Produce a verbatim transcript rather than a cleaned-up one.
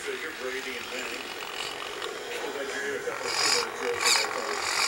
So you're braiding and bending. Looks like you're doing a couple of kilos in there, Tom.